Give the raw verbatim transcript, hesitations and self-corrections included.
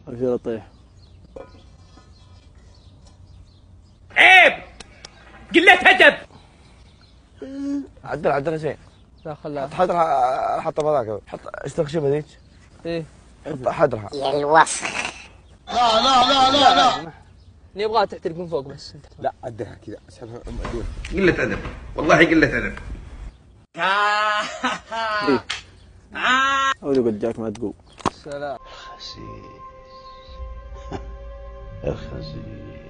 ابشر اطيح. عيب قلة أدب. عدل عدل زين. لا خلاها. حط حضرها حط هذاك حط استخشم هذيك. ايه حط حضرها. يا الوسخ. لا لا لا لا لا. نبغاها تحترق من فوق بس. لا عدلها كذا اسحبها. قلة أدب والله قلة أدب. ايه اولو قد جاك ما تقول. سلام. خسيس. الخسيس.